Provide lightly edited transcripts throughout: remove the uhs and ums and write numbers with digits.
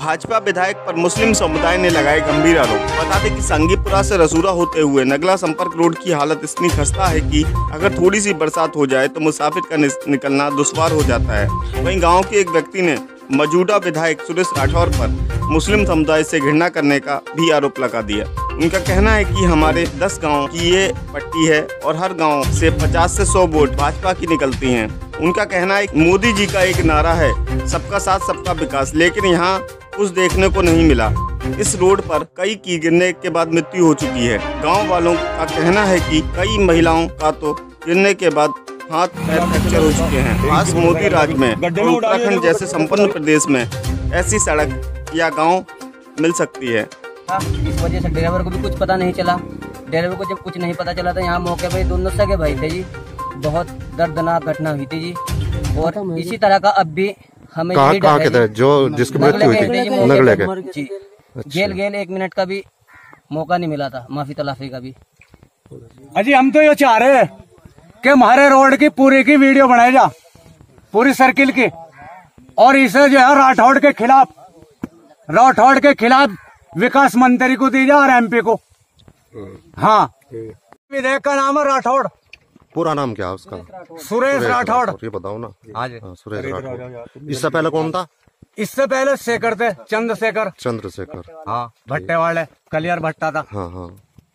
भाजपा विधायक पर मुस्लिम समुदाय ने लगाए गंभीर आरोप। बता दें कि संगीपुरा से रसूरा होते हुए नगला संपर्क रोड की हालत इतनी खस्ता है कि अगर थोड़ी सी बरसात हो जाए तो मुसाफिर का निकलना दुश्वार हो जाता है। वहीं गांव के एक व्यक्ति ने मौजूदा विधायक सुरेश राठौर पर मुस्लिम समुदाय से घृणा करने का भी आरोप लगा दिया। उनका कहना है कि हमारे 10 गांव की ये पट्टी है और हर गांव से 50 से 100 वोट भाजपा की निकलती हैं। उनका कहना है मोदी जी का एक नारा है सबका साथ सबका विकास, लेकिन यहाँ कुछ देखने को नहीं मिला। इस रोड पर कई की गिरने के बाद मृत्यु हो चुकी है। गांव वालों का कहना है कि कई महिलाओं का तो गिरने के बाद हाथ पैर फ्रैक्चर हो चुके हैं। आज मोदी राज में उत्तराखंड जैसे संपन्न प्रदेश में ऐसी सड़क या गांव मिल सकती है। इस वजह से ड्राइवर को भी कुछ पता नहीं चला। ड्राइवर को जब कुछ नहीं पता चला तो यहाँ मौके पे दोनों सगे भाई थे जी। बहुत दर्दनाक घटना हुई थी जी। और इसी तरह का अब भी हमें कहाँ के थे जो जिसकी मृत्यु हुई थी? नगले के जी। जेल 1 मिनट का भी मौका नहीं मिला था, माफी तलाफी का भी। अजी हम तो ये चाह रहे हैं कि हमारे रोड की पूरी की वीडियो बनाई जा, पूरी सर्किल की, और इसे जो है राठौड़ के खिलाफ विकास मंत्री को दी जा और MP को। हाँ, विधायक का नाम है राठौड़। पूरा नाम क्या है उसका? सुरेश राठौड़। ये बताओ ना। हाँ, सुरेश राठौड़। इससे पहले कौन था? इससे पहले शेखर थे, चंद्रशेखर। हाँ, भट्टे वाले कलियर भट्टा था। हाँ हाँ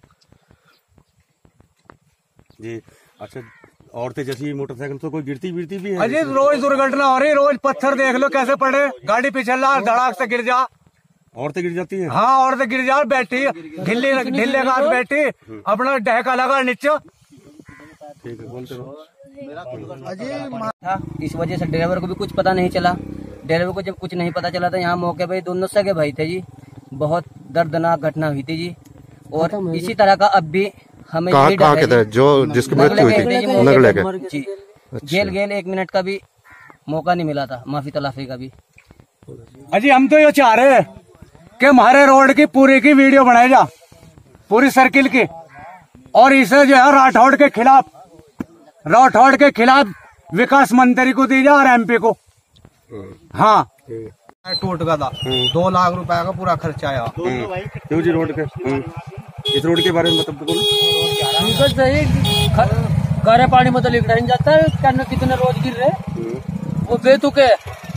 जी। अच्छा, औरतें जैसी मोटरसाइकिल तो कोई गिरती भी है? अजी रोज दुर्घटना हो रही, रोज पत्थर देख लो कैसे पड़े, गाड़ी पीछे ला धड़ाक से गिर जा। औरतें गिर जाती हैं? हाँ, औरतें गिर जा, बैठी ढिल्ले घास बैठी, अपना डहका लगा नीचे। ठीक है, बोलते रहो। इस वजह से ड्राइवर को भी कुछ पता नहीं चला। ड्राइवर को जब कुछ नहीं पता चला तो यहाँ मौके पे दोनों सगे भाई थे जी। बहुत दर्दनाक घटना हुई थी जी। और इसी तरह का अब भी हमें कहाँ के थे जो जिसकी मृत्यु हुई थी? नगले के जी। जेल 1 मिनट का भी मौका नहीं मिला था, माफी तलाफी का भी। अजी हम तो ये चाह रहे हैं कि हमारे रोड की पूरी की वीडियो बनाई जा, पूरी सर्किल की, और इसे जो है राठौड़ के खिलाफ विकास मंत्री को दी जा और MP को। हाँ, टूट गया था, 2 लाख रुपए का पूरा खर्चा आया। क्यों जी? रोड के इस रोड के बारे में मतलब बोलो। खारे पानी मतलब लिखना नहीं जाता है, कितने रोज गिर रहे वो बेतुके।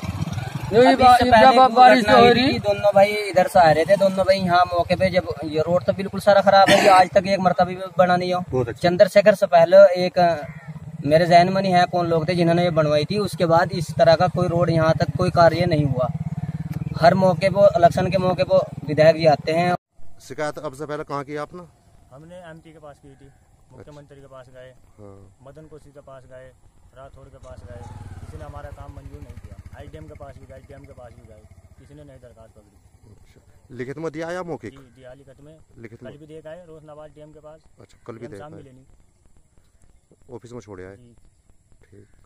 बारिश हो रही, दोनों भाई इधर से आ रहे थे, दोनों भाई यहाँ मौके पे। जब ये रोड तो बिल्कुल सारा खराब है, आज तक एक मरतबा भी बना नहीं हो। चंद्रशेखर से पहले एक मेरे जहन में नहीं है कौन लोग थे जिन्होंने ये बनवाई थी। उसके बाद इस तरह का कोई रोड यहाँ तक कोई कार्य नहीं हुआ। हर मौके पर, इलेक्शन के मौके पर विधायक जी आते हैं। शिकायत अब से पहले कहाँ की आपने? हमने MP के पास की थी, मुख्यमंत्री के पास गए, मदन कोशी के पास गए, राठौड़ के पास गए, किसी ने हमारा काम मंजूर नहीं किया। IDM के पास भी गए, DM के पास भी गए, किसी ने नहीं दरखास्त पकड़ी। लिखित में दिया या मौखिक? दिया लिखित में। कल भी देखा है, रोज नवाज DM के पास। अच्छा, कल भी देखा है। मिले नहीं, ऑफिस में छोड़े आए। ठीक।